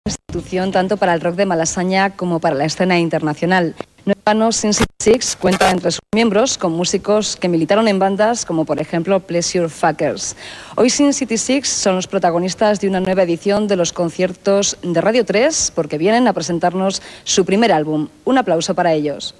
institución tanto para el rock de Malasaña como para la escena internacional. No en vano, Sin City Six cuenta entre sus miembros con músicos que militaron en bandas como por ejemplo Pleasure Fuckers. Hoy Sin City Six son los protagonistas de una nueva edición de los conciertos de Radio 3 porque vienen a presentarnos su primer álbum. Un aplauso para ellos.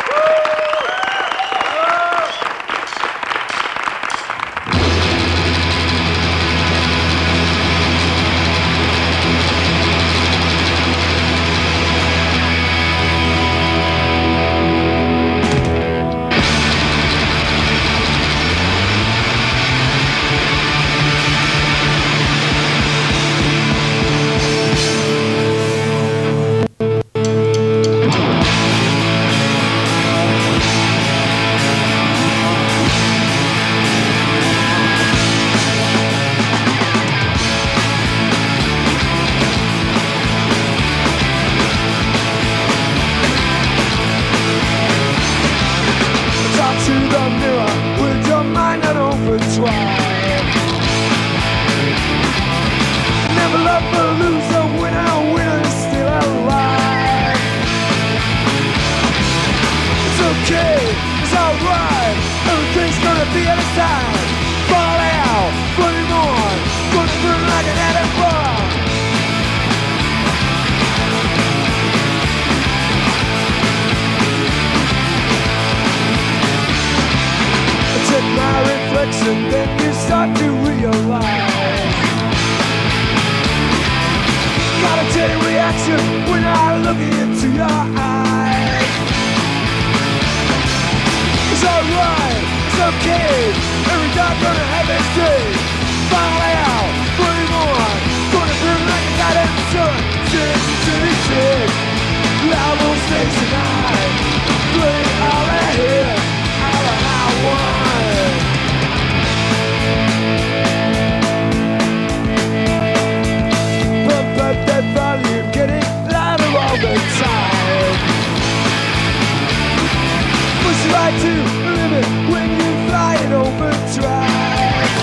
And then you start to realize, got a chain reaction when I look into your eyes. It's alright, it's okay, every dog gonna have its day. Finally out, burning on, gonna burn like a goddamn sun. City Six, loud on stage tonight, play all I hear, all I want. That volume getting louder all the time. Push it right to the limit when you fly in overdrive.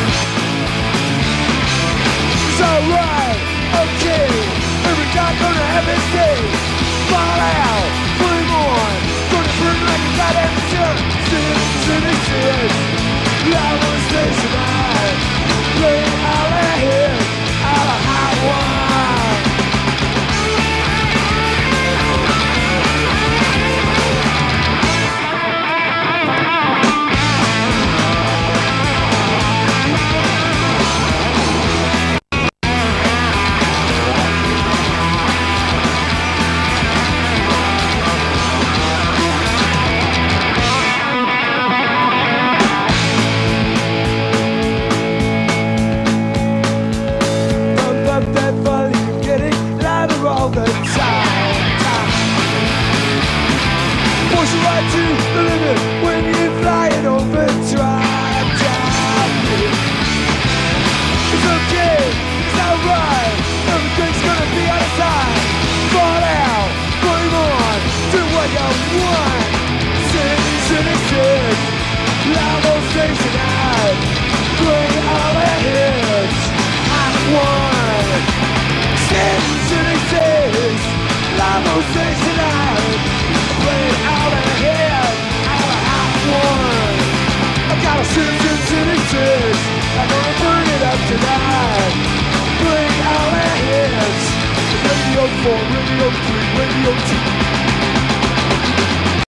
It's alright, okay, every guy gonna have his day. Fall out, put him on, gonna burn like a goddamn sun. City Six, loud on the stage tonight, play all I hear, all I want. Radio 4, Radio 3, Radio 2.